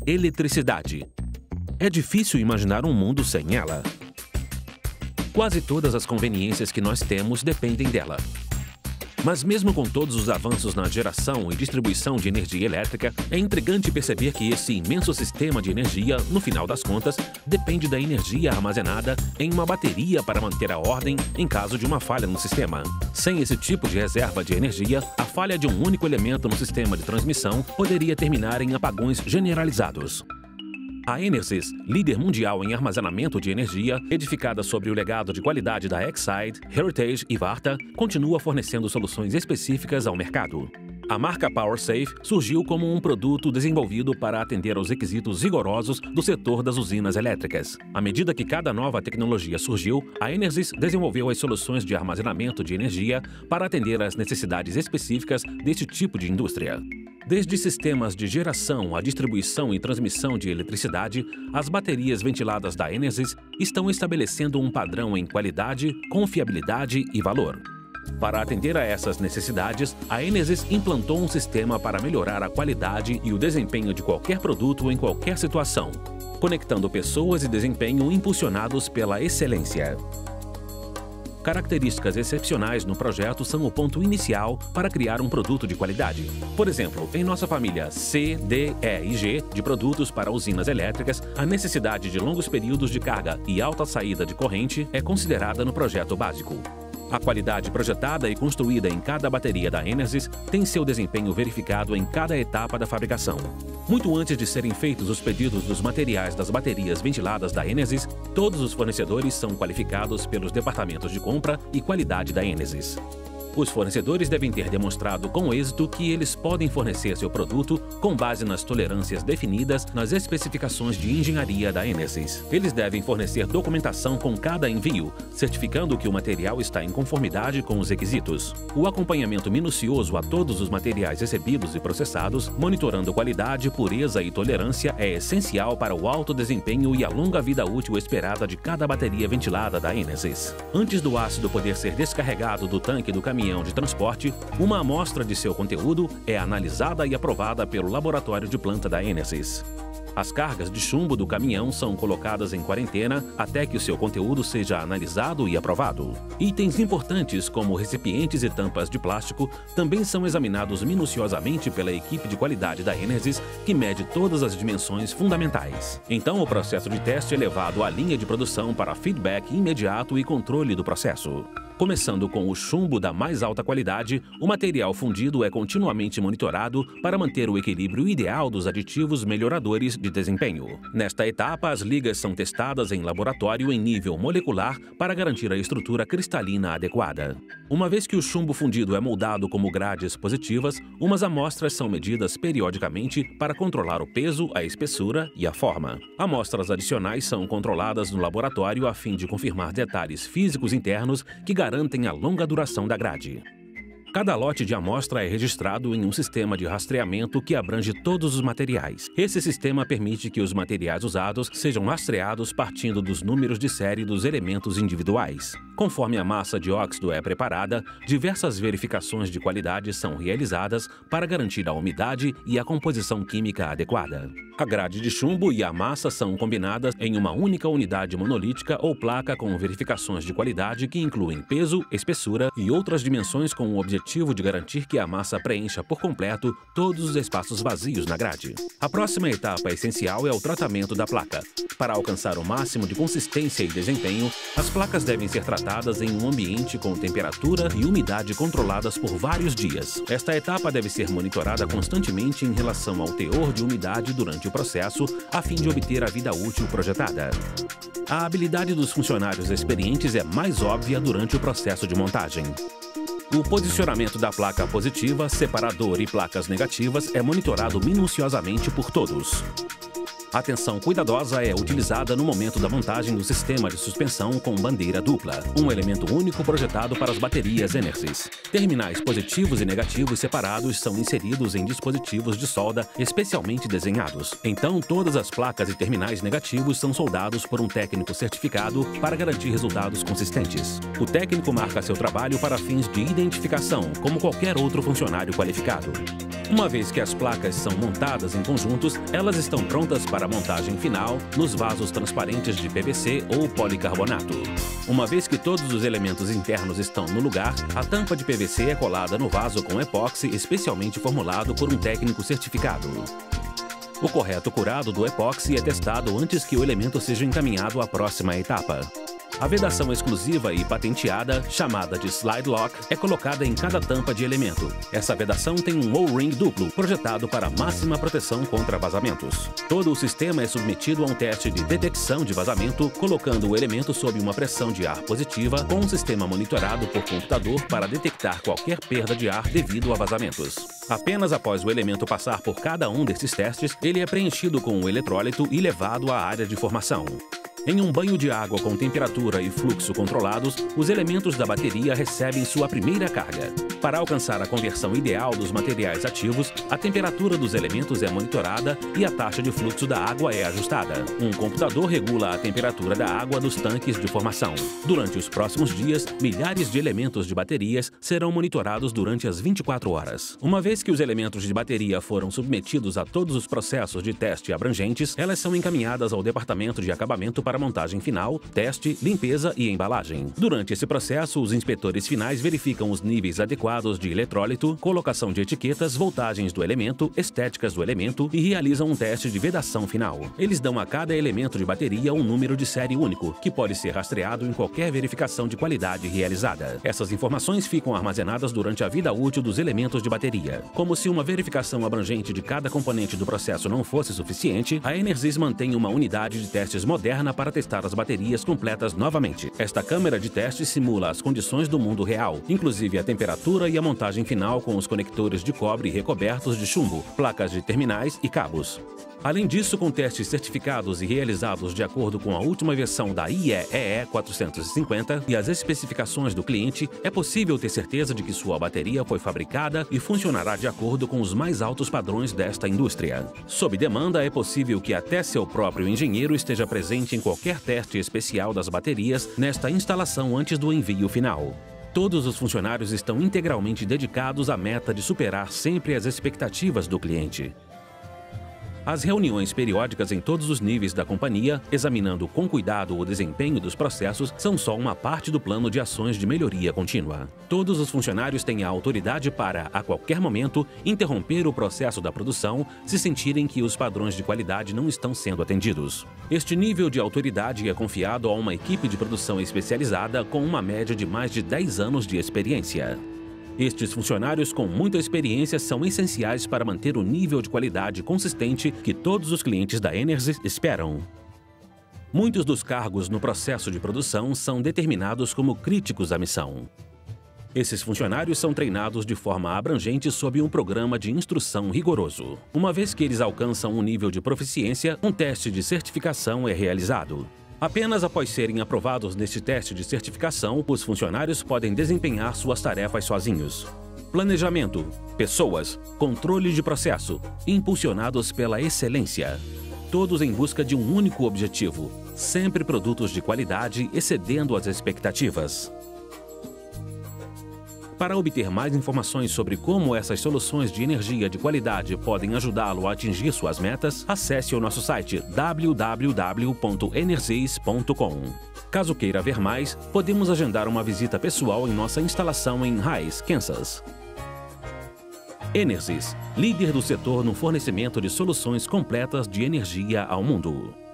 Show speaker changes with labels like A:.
A: Eletricidade. É difícil imaginar um mundo sem ela. Quase todas as conveniências que nós temos dependem dela. Mas mesmo com todos os avanços na geração e distribuição de energia elétrica, é intrigante perceber que esse imenso sistema de energia, no final das contas, depende da energia armazenada em uma bateria para manter a ordem em caso de uma falha no sistema. Sem esse tipo de reserva de energia, a falha de um único elemento no sistema de transmissão poderia terminar em apagões generalizados. A Enersys, líder mundial em armazenamento de energia, edificada sobre o legado de qualidade da Exide, Heritage e Varta, continua fornecendo soluções específicas ao mercado. A marca PowerSafe surgiu como um produto desenvolvido para atender aos requisitos rigorosos do setor das usinas elétricas. À medida que cada nova tecnologia surgiu, a Enersys desenvolveu as soluções de armazenamento de energia para atender às necessidades específicas deste tipo de indústria. Desde sistemas de geração à distribuição e transmissão de eletricidade, as baterias ventiladas da Enersys estão estabelecendo um padrão em qualidade, confiabilidade e valor. Para atender a essas necessidades, a Enersys implantou um sistema para melhorar a qualidade e o desempenho de qualquer produto em qualquer situação, conectando pessoas e desempenho impulsionados pela excelência. Características excepcionais no projeto são o ponto inicial para criar um produto de qualidade. Por exemplo, em nossa família C, D, E e G de produtos para usinas elétricas, a necessidade de longos períodos de carga e alta saída de corrente é considerada no projeto básico. A qualidade projetada e construída em cada bateria da Enersys tem seu desempenho verificado em cada etapa da fabricação. Muito antes de serem feitos os pedidos dos materiais das baterias ventiladas da Enersys, todos os fornecedores são qualificados pelos departamentos de compra e qualidade da Enersys. Os fornecedores devem ter demonstrado com êxito que eles podem fornecer seu produto com base nas tolerâncias definidas nas especificações de engenharia da Enersys. Eles devem fornecer documentação com cada envio, certificando que o material está em conformidade com os requisitos. O acompanhamento minucioso a todos os materiais recebidos e processados, monitorando qualidade, pureza e tolerância, é essencial para o alto desempenho e a longa vida útil esperada de cada bateria ventilada da Enersys. Antes do ácido poder ser descarregado do tanque do caminhão de transporte, uma amostra de seu conteúdo é analisada e aprovada pelo laboratório de planta da Enersys. As cargas de chumbo do caminhão são colocadas em quarentena até que o seu conteúdo seja analisado e aprovado. Itens importantes como recipientes e tampas de plástico também são examinados minuciosamente pela equipe de qualidade da Enersys, que mede todas as dimensões fundamentais. Então, o processo de teste é levado à linha de produção para feedback imediato e controle do processo. Começando com o chumbo da mais alta qualidade, o material fundido é continuamente monitorado para manter o equilíbrio ideal dos aditivos melhoradores de desempenho. Nesta etapa, as ligas são testadas em laboratório em nível molecular para garantir a estrutura cristalina adequada. Uma vez que o chumbo fundido é moldado como grades positivas, umas amostras são medidas periodicamente para controlar o peso, a espessura e a forma. Amostras adicionais são controladas no laboratório a fim de confirmar detalhes físicos internos que garantem a longa duração da grade. Cada lote de amostra é registrado em um sistema de rastreamento que abrange todos os materiais. Esse sistema permite que os materiais usados sejam rastreados partindo dos números de série dos elementos individuais. Conforme a massa de óxido é preparada, diversas verificações de qualidade são realizadas para garantir a umidade e a composição química adequada. A grade de chumbo e a massa são combinadas em uma única unidade monolítica ou placa com verificações de qualidade que incluem peso, espessura e outras dimensões com o objetivo de garantir que a massa preencha por completo todos os espaços vazios na grade. A próxima etapa essencial é o tratamento da placa. Para alcançar o máximo de consistência e desempenho, as placas devem ser tratadas em um ambiente com temperatura e umidade controladas por vários dias. Esta etapa deve ser monitorada constantemente em relação ao teor de umidade durante o processo, a fim de obter a vida útil projetada. A habilidade dos funcionários experientes é mais óbvia durante o processo de montagem. O posicionamento da placa positiva, separador e placas negativas é monitorado minuciosamente por todos. Atenção cuidadosa é utilizada no momento da montagem do sistema de suspensão com bandeira dupla, um elemento único projetado para as baterias Enersys. Terminais positivos e negativos separados são inseridos em dispositivos de solda especialmente desenhados. Então, todas as placas e terminais negativos são soldados por um técnico certificado para garantir resultados consistentes. O técnico marca seu trabalho para fins de identificação, como qualquer outro funcionário qualificado. Uma vez que as placas são montadas em conjuntos, elas estão prontas para a montagem final nos vasos transparentes de PVC ou policarbonato. Uma vez que todos os elementos internos estão no lugar, a tampa de PVC é colada no vaso com epóxi especialmente formulado por um técnico certificado. O correto curado do epóxi é testado antes que o elemento seja encaminhado à próxima etapa. A vedação exclusiva e patenteada, chamada de Slide Lock, é colocada em cada tampa de elemento. Essa vedação tem um O-ring duplo, projetado para máxima proteção contra vazamentos. Todo o sistema é submetido a um teste de detecção de vazamento, colocando o elemento sob uma pressão de ar positiva, com um sistema monitorado por computador para detectar qualquer perda de ar devido a vazamentos. Apenas após o elemento passar por cada um desses testes, ele é preenchido com o eletrólito e levado à área de formação. Em um banho de água com temperatura e fluxo controlados, os elementos da bateria recebem sua primeira carga. Para alcançar a conversão ideal dos materiais ativos, a temperatura dos elementos é monitorada e a taxa de fluxo da água é ajustada. Um computador regula a temperatura da água dos tanques de formação. Durante os próximos dias, milhares de elementos de baterias serão monitorados durante as 24 horas. Uma vez que os elementos de bateria foram submetidos a todos os processos de teste abrangentes, elas são encaminhadas ao departamento de acabamento para montagem final, teste, limpeza e embalagem. Durante esse processo, os inspetores finais verificam os níveis adequados de eletrólito, colocação de etiquetas, voltagens do elemento, estéticas do elemento e realizam um teste de vedação final. Eles dão a cada elemento de bateria um número de série único, que pode ser rastreado em qualquer verificação de qualidade realizada. Essas informações ficam armazenadas durante a vida útil dos elementos de bateria. Como se uma verificação abrangente de cada componente do processo não fosse suficiente, a Enersys mantém uma unidade de testes moderna para testar as baterias completas novamente. Esta câmera de teste simula as condições do mundo real, inclusive a temperatura e a montagem final com os conectores de cobre recobertos de chumbo, placas de terminais e cabos. Além disso, com testes certificados e realizados de acordo com a última versão da IEEE 450 e as especificações do cliente, é possível ter certeza de que sua bateria foi fabricada e funcionará de acordo com os mais altos padrões desta indústria. Sob demanda, é possível que até seu próprio engenheiro esteja presente em qualquer teste especial das baterias nesta instalação antes do envio final. Todos os funcionários estão integralmente dedicados à meta de superar sempre as expectativas do cliente. As reuniões periódicas em todos os níveis da companhia, examinando com cuidado o desempenho dos processos, são só uma parte do plano de ações de melhoria contínua. Todos os funcionários têm a autoridade para, a qualquer momento, interromper o processo da produção se sentirem que os padrões de qualidade não estão sendo atendidos. Este nível de autoridade é confiado a uma equipe de produção especializada com uma média de mais de 10 anos de experiência. Estes funcionários com muita experiência são essenciais para manter o nível de qualidade consistente que todos os clientes da Enersys esperam. Muitos dos cargos no processo de produção são determinados como críticos à missão. Esses funcionários são treinados de forma abrangente sob um programa de instrução rigoroso. Uma vez que eles alcançam um nível de proficiência, um teste de certificação é realizado. Apenas após serem aprovados neste teste de certificação, os funcionários podem desempenhar suas tarefas sozinhos. Planejamento, pessoas, controle de processo, impulsionados pela excelência. Todos em busca de um único objetivo, sempre produtos de qualidade excedendo as expectativas. Para obter mais informações sobre como essas soluções de energia de qualidade podem ajudá-lo a atingir suas metas, acesse o nosso site www.enersys.com. Caso queira ver mais, podemos agendar uma visita pessoal em nossa instalação em Rice, Kansas. Enersys, líder do setor no fornecimento de soluções completas de energia ao mundo.